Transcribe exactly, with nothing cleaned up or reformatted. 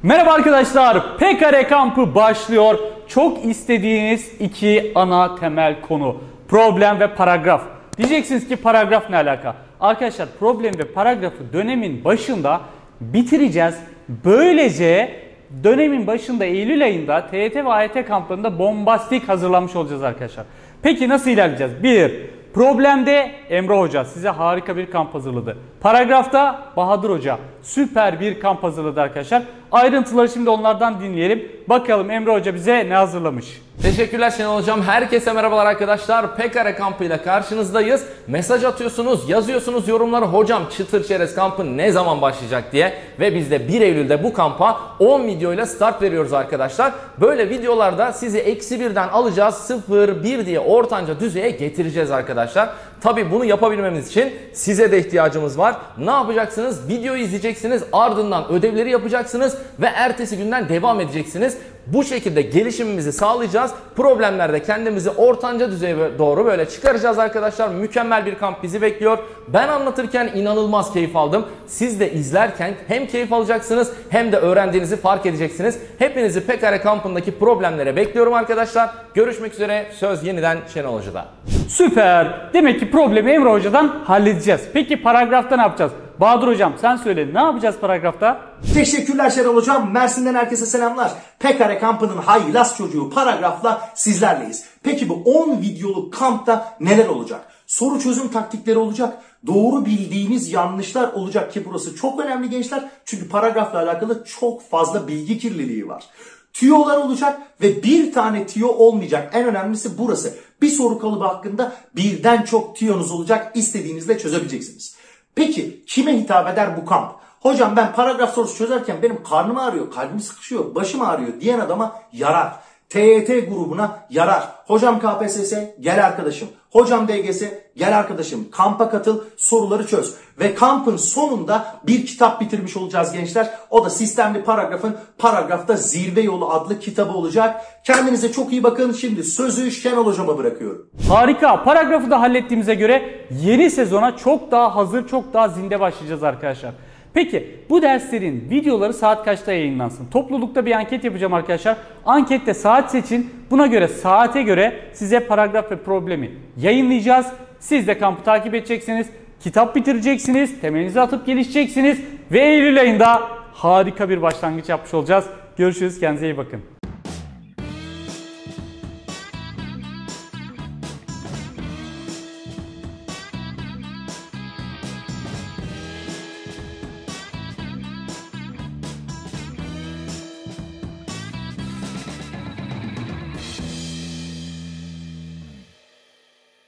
Merhaba arkadaşlar, P K R kampı başlıyor. Çok istediğiniz iki ana temel konu: problem ve paragraf. Diyeceksiniz ki paragraf ne alaka? Arkadaşlar, problem ve paragrafı dönemin başında bitireceğiz. Böylece dönemin başında Eylül ayında T Y T ve A Y T kamplarında bombastik hazırlanmış olacağız arkadaşlar. Peki nasıl ilerleyeceğiz? bir. Problemde Emre Hoca size harika bir kamp hazırladı. Paragrafta Bahadır Hoca süper bir kamp hazırladı arkadaşlar. Ayrıntıları şimdi onlardan dinleyelim. Bakalım Emre Hoca bize ne hazırlamış? Teşekkürler Şenol Hocam. Herkese merhabalar arkadaşlar. P K R kampıyla karşınızdayız. Mesaj atıyorsunuz, yazıyorsunuz yorumlara. Hocam çıtır çerez kampı ne zaman başlayacak diye. Ve biz de bir Eylül'de bu kampa on videoyla start veriyoruz arkadaşlar. Böyle videolarda sizi eksi birden alacağız. sıfır, bir diye ortanca düzeye getireceğiz arkadaşlar. Tabi bunu yapabilmemiz için size de ihtiyacımız var. Ne yapacaksınız? Videoyu izleyeceksiniz. Ardından ödevleri yapacaksınız. Ve ertesi günden devam edeceksiniz. Bu şekilde gelişimimizi sağlayacağız. Problemlerde kendimizi ortanca düzeye doğru böyle çıkaracağız arkadaşlar. Mükemmel bir kamp bizi bekliyor. Ben anlatırken inanılmaz keyif aldım. Siz de izlerken hem keyif alacaksınız hem de öğrendiğinizi fark edeceksiniz. Hepinizi P K R kampındaki problemlere bekliyorum arkadaşlar. Görüşmek üzere. Söz yeniden Şenol Hoca'da. Süper. Demek ki problemi Emre Hoca'dan halledeceğiz. Peki paragrafta ne yapacağız? Bahadır Hocam sen söyle, ne yapacağız paragrafta? Teşekkürler Şenol Hocam. Mersin'den herkese selamlar. P K R kampının haylaz çocuğu paragrafla sizlerleyiz. Peki bu on videoluk kampta neler olacak? Soru çözüm taktikleri olacak. Doğru bildiğiniz yanlışlar olacak ki burası çok önemli gençler. Çünkü paragrafla alakalı çok fazla bilgi kirliliği var. Tüyolar olacak ve bir tane tüyo olmayacak. En önemlisi burası. Bir soru kalıbı hakkında birden çok tüyonuz olacak. İstediğinizde çözebileceksiniz. Peki kime hitap eder bu kamp? Hocam ben paragraf sorusu çözerken benim karnım ağrıyor, kalbim sıkışıyor, başım ağrıyor diyen adama yarar. T Y T grubuna yarar. Hocam K P S S gel arkadaşım. Hocam D G S gel arkadaşım. Kampa katıl, soruları çöz. Ve kampın sonunda bir kitap bitirmiş olacağız gençler. O da Sistemli Paragraf'ın Paragrafta Zirve Yolu adlı kitabı olacak. Kendinize çok iyi bakın. Şimdi sözü Şenol Hocama bırakıyorum. Harika. Paragrafı da hallettiğimize göre yeni sezona çok daha hazır, çok daha zinde başlayacağız arkadaşlar. Peki bu derslerin videoları saat kaçta yayınlansın? Toplulukta bir anket yapacağım arkadaşlar. Ankette saat seçin. Buna göre saate göre size paragraf ve problemi yayınlayacağız. Siz de kampı takip edeceksiniz. Kitap bitireceksiniz. Temelinizi atıp gelişeceksiniz. Ve Eylül ayında harika bir başlangıç yapmış olacağız. Görüşürüz. Kendinize iyi bakın.